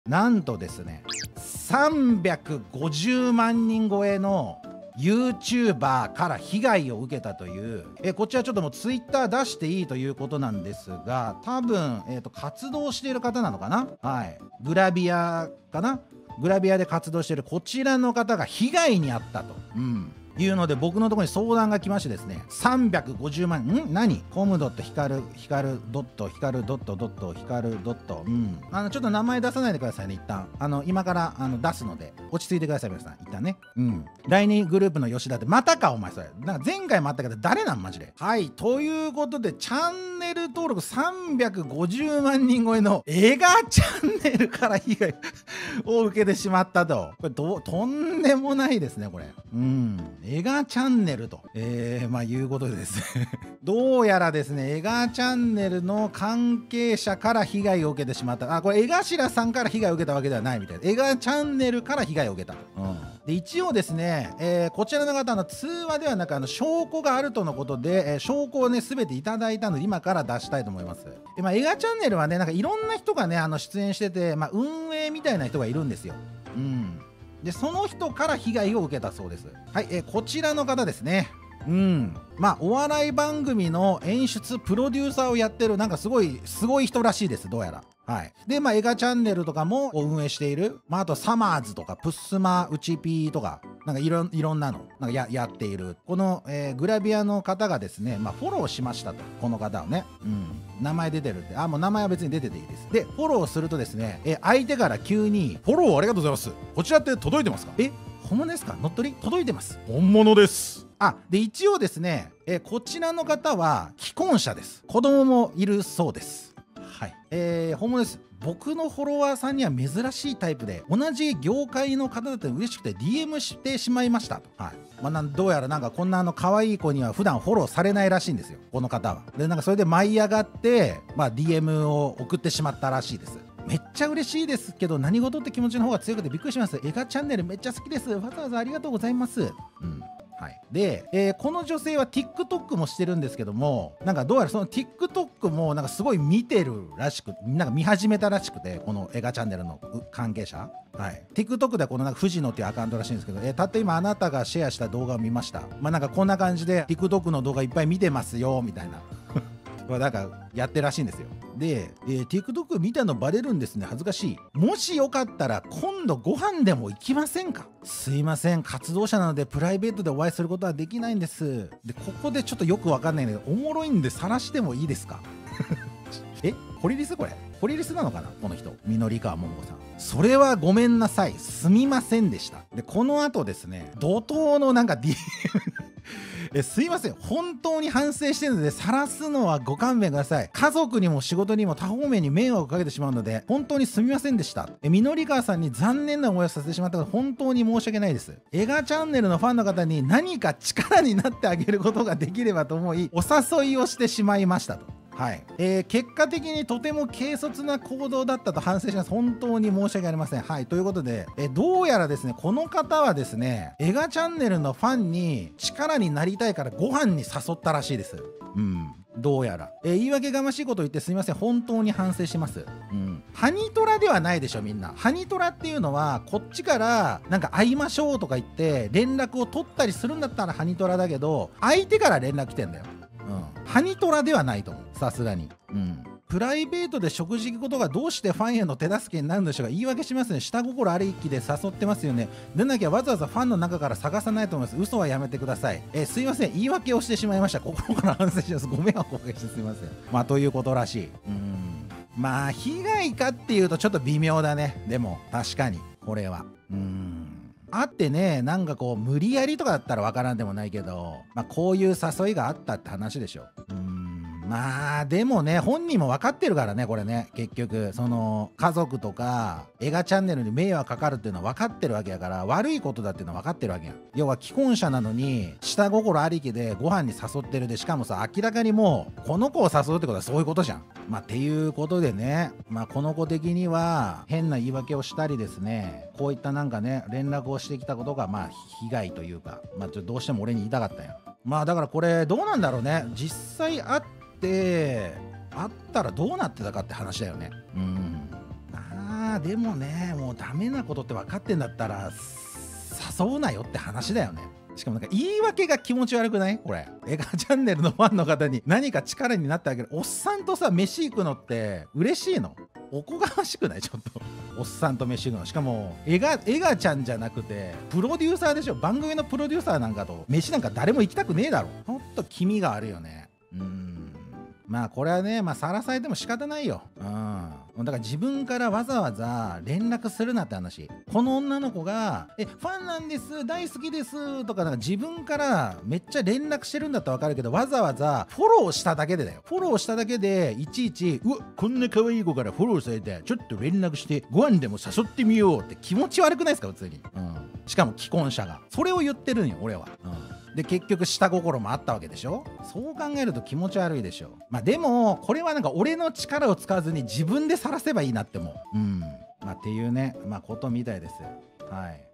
なんとですね、350万人超えの YouTuber から被害を受けたという、こちらちょっともう Twitter 出していいということなんですが、多分、活動している方なのかな、はい、グラビアかな、グラビアで活動しているこちらの方が被害に遭ったと、いうので、僕のところに相談が来ましてですね、350万、何コムドットヒカルドットヒカルドットドットヒカルドット、ちょっと名前出さないでくださいね、一旦今から出すので落ち着いてください、皆さん一旦ね。第2グループの吉田ってまたかお前、それなんか前回もあったけど誰なんマジで。はい、ということでチャンネル登録350万人超えの映画チャンネルから被害を受けてしまったと。これとんでもないですね、これ。エガチャンネルと、いうことでですねどうやらですね、エガチャンネルの関係者から被害を受けてしまった。これ江頭さんから被害を受けたわけではないみたいな。エガチャンネルから被害を受けたと。で一応ですね、こちらの方通話ではなく証拠があるとのことで、証拠をね全ていただいたので今から出したいと思います。エガチャンネルはね、なんかいろんな人がね出演してて、運営みたいな人がいるんですよ。でその人から被害を受けたそうです。はい、こちらの方ですね。お笑い番組の演出プロデューサーをやってる、なんかすごい人らしいです、どうやら。はい、でエガチャンネルとかも運営している、あとサマーズとかプッスマウチピーとかなんかいろんなのなんかやっているこの、グラビアの方がですね、フォローしましたと、この方をね。名前出てるって、もう名前は別に出てていいです。でフォローするとですね、相手から急に「フォローありがとうございます、こちらって届いてますか？本物ですか？乗っ取り届いてます。本物です。で一応ですね、こちらの方は既婚者です。子供もいるそうです。はい、本物です。僕のフォロワーさんには珍しいタイプで、同じ業界の方だって嬉しくて DM してしまいましたと。はい、どうやらなんかこんな可愛い子には普段フォローされないらしいんですよ、この方は。でなんかそれで舞い上がって、DM を送ってしまったらしいです。めっちゃ嬉しいですけど、何事って気持ちの方が強くてびっくりします。エガチャンネルめっちゃ好きです。わざわざありがとうございます。はい、で、この女性は TikTok もしてるんですけども、なんかどうやらその TikTok もなんかすごい見てるらしく、なんか見始めたらしくて、このエガチャンネルの関係者。はい、TikTok ではこのなんか藤野っていうアカウントらしいんですけど、たった今あなたがシェアした動画を見ました。なんかこんな感じで TikTok の動画いっぱい見てますよみたいななんかやってるらしいんですよ。で、TikTok 見たのバレるんですね、恥ずかしい。もしよかったら今度ご飯でも行きませんか？すいません、活動者なのでプライベートでお会いすることはできないんです。でここでちょっとよくわかんないので、おもろいんで晒してもいいですか？ホリリス？これホリリスなのかな、この人。緑川桃子さん、それはごめんなさい、すみませんでした。でこの後ですね、怒涛のなんか DM すいません、本当に反省してるので晒すのはご勘弁ください。家族にも仕事にも多方面に迷惑をかけてしまうので本当にすみませんでした。緑川さんに残念な思いをさせてしまったこと本当に申し訳ないです。エガチャンネルのファンの方に何か力になってあげることができればと思い、お誘いをしてしまいましたと。はい、結果的にとても軽率な行動だったと反省します。本当に申し訳ありません。はい、ということで、どうやらですね、この方はですね、エガチャンネルのファンに力になりたいからご飯に誘ったらしいです。どうやら、言い訳がましいことを言ってすみません、本当に反省します。ハニトラではないでしょ、みんな。ハニトラっていうのはこっちからなんか会いましょうとか言って連絡を取ったりするんだったらハニトラだけど、相手から連絡来てんだよ。ハニトラではないと思う、さすがに。プライベートで食事行くことがどうしてファンへの手助けになるんでしょうか。言い訳しますね。下心ありきで誘ってますよね。でなきゃわざわざファンの中から探さないと思います。嘘はやめてください。すいません、言い訳をしてしまいました。心から反省します。ご迷惑をおかけしてすいません。ということらしい。被害かっていうとちょっと微妙だね。でも確かにこれはあってね、なんかこう無理やりとかだったらわからんでもないけど、こういう誘いがあったって話でしょ。でもね、本人も分かってるからね、これね。結局その家族とかエガチャンネルに迷惑かかるっていうのは分かってるわけやから、悪いことだっていうのは分かってるわけやん。要は既婚者なのに下心ありきでご飯に誘ってる。でしかもさ、明らかにもうこの子を誘うってことはそういうことじゃん。っていうことでね、この子的には変な言い訳をしたりですね、こういったなんかね連絡をしてきたことが被害というか、ちょっとどうしても俺に言いたかったんや。だからこれどうなんだろうね、実際会ったらどうなってたかって話だよね。 まあでもね、もうダメなことって分かってんだったら誘うなよって話だよね。しかもなんか言い訳が気持ち悪くない？これ映画チャンネルのファンの方に何か力になってあげる。おっさんとさ飯行くのって嬉しいの？おこがましくない？ちょっとおっさんと飯行くの。しかも映画ちゃんじゃなくてプロデューサーでしょ。番組のプロデューサーなんかと飯なんか誰も行きたくねえだろ。ほんと気味があるよね。まあこれはね、まあさらされても仕方ないよ。だから自分からわざわざ連絡するなって話。この女の子がファンなんです、大好きですとか、なんか自分からめっちゃ連絡してるんだったらわかるけど、わざわざフォローしただけでだよ。フォローしただけでいちいちこんな可愛い子からフォローされてちょっと連絡してご飯でも誘ってみようって気持ち悪くないですか普通に。しかも既婚者がそれを言ってるんよ俺は。で結局下心もあったわけでしょ。そう考えると気持ち悪いでしょ。まあでもこれはなんか俺の力を使わずに自分で晒せばいいなって思う。まあっていうね、まあことみたいです。はい。